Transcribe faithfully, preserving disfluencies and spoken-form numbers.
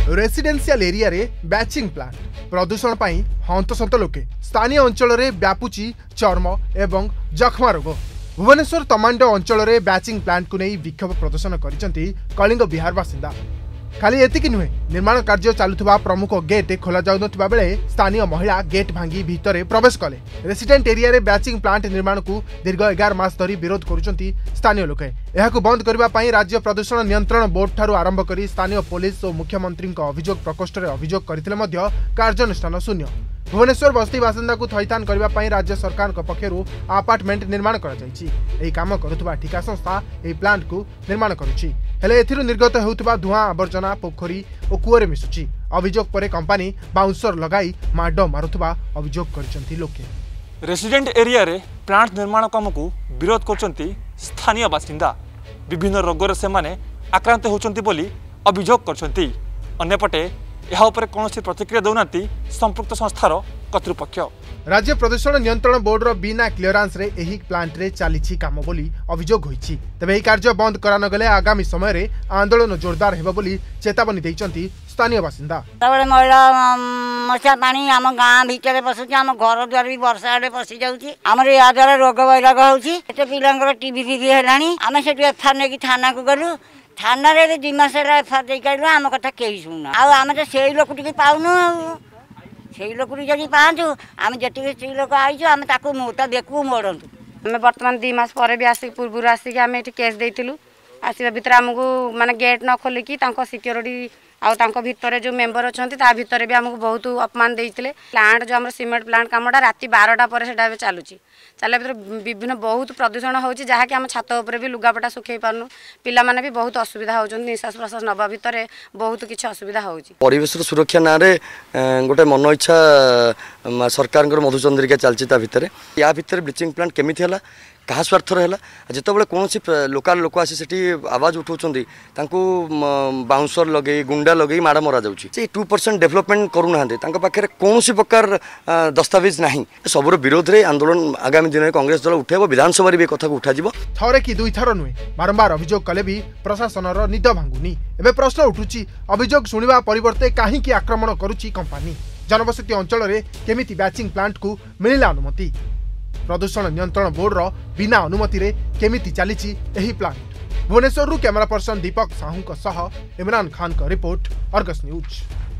Residential area रे batching plant प्रदूषण पाई हंतसंत लोके स्थानीय अंचल रे व्यापुची चर्म एवं जखमा रोग। भुवनेश्वर तमांडो अंचल रे बैचिंग प्लांट को नहीं विक्षोभ प्रदर्शन करिसेंती कलिंग बिहार बासिंदा। खाली एतिकी नुहे, निर्माण कार्य चालुवा प्रमुख गेट खोल जाउनथिबा बेले स्थानीय महिला गेट भांगी भितर प्रवेश कले। रेसिडेंट एरिया रे बैचिंग प्लांट निर्माण को दीर्घ एगार मास धरी विरोध करुचंती स्थानीय लोके। एहाकु बंद करबा पई राज्य प्रदूषण नियंत्रण बोर्ड ठारू आरंभ करी स्थानीय पुलिस और मुख्यमंत्री अभियोग प्रकोष्ठ रे अभियोग करथिले मध्य कार्यानुष्ठान शून्य। भुवनेश्वर बस्ती बासिंदा को थैथान करबा पई राज्य सरकार पक्षरु अपार्टमेंट निर्माण करा जायछि। एही काम करुथबा ठिका संस्था एही प्लांट को निर्माण करुछि, हेले एथिरु निर्गत हेउथबा धुआं आवर्जना पोखरी और कुओरे मिसुछि। अभियोग परे कंपनी बाउंसर लगाई माड मारुथबा अभियोग करचंती लोके। रेसिडेंट एरिया रे प्लांट निर्माण काम को विरोध करचंती स्थानीय बासिंदा। विभिन्न रोग रे सेमाने आक्रांत होचंती बोली अभियोग करचंती। अन्यपटे यहाँ उपर कौन प्रतिक्रिया दौनाती संपुक्त संस्थार कर्तृपक्ष। राज्य प्रदूषण नियंत्रण बोर्ड रो बिना क्लियरेंस रे एही प्लांट रे चालीछि काम बोली अभियोग होईछि। तबे एही कार्य बंद करा न गले आगामी समय रे आंदोलन जोरदार हेबो बोली चेतावनी दैचंती स्थानीय बासिंदा। तबले मैला मछा पानी आम गाँ भितर पसुछि, आम घर द्वार भी वर्षा आडे पसि जाउछि। हमर या द्वारा रोग वैराग होउछि। एते पिलांकर टीबी टीबी हेलानी। आमे सेटु एफआर नेकी थाना को गलु। थाना रे दि मास एफआर दे काइलो आम कथा केही सुना। आ आमे त सेई लोक टिके पाउनु। सेई लोक जदि पांचु आमे जति सेई लोक आइछु आमे ताको मोटा देखु मोडंतु। आमे वर्तमान दि मास परे भी आसी पूर्व आसी के आमे एठी केस देइतिलु। आसीबा भितर हमकु माने गेट न खोलिकी तांको सिक्योरिटी आउ तांको भितर जो मेंबर अछंती ता भितर भी हमकु बहुत अपमान देइतिले। प्लांट जो हमर सीमेंट प्लांट कामडा राति बारटा पर सेटा बे चालुची। चाले भितर विभिन्न बहुत प्रदूषण होउची, जहा कि हम छात ऊपर भी लुगापटा सुखै पारनु। पिला माने भी बहुत असुविधा होउचन। निश्वास प्रश्वास नबा भितर बहुत किछि असुविधा होउची। परिवेश सुरक्षा ना रे गोटे मन इच्छा सरकार मधुचंद्रिका चलची ता भितर। या भितर ब्लीचिंग प्लांट केमिति हला कहा स्वार्थर है जितेबाला कौन लोकाल लोक आसी सेठी आवाज उठाउछंती तांको बाउंसर लगे गुंडा लगे माड़ मरा जाउछि। टू परसेंट डेवलपमेंट करूना पाखे कौन प्रकार दस्तावेज ना सबुर विरोध में आंदोलन आगामी दिन में कांग्रेस दल उठेब। विधानसभा भी कथा को उठाଯିब। थरे कि दुई थर नुहे बारंबार अभियोग कले भी प्रशासन निद भांगुनी। एबे प्रश्न उठुछि, अभियोग शुणिबा परिवर्ते काहीकि आक्रमण करुछि कंपनी? जनबसती अंचल में केमिति बैचिंग प्लांट को मिलिला अनुमति? प्रदूषण नियंत्रण बोर्ड रो बिना अनुमति रे केमिति चलीछि एही plant? Bhubaneswar camera person Deepak Sahu सह इमरान खान का रिपोर्ट, अर्गस न्यूज।